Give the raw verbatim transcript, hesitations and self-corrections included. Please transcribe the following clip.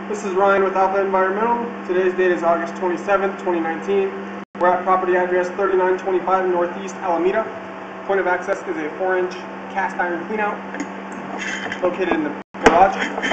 This is Ryan with Alpha Environmental. Today's date is August twenty-seventh, twenty nineteen. We're at property address thirty-nine twenty-five Northeast Alameda. Point of access is a four inch cast iron cleanout located in the garage.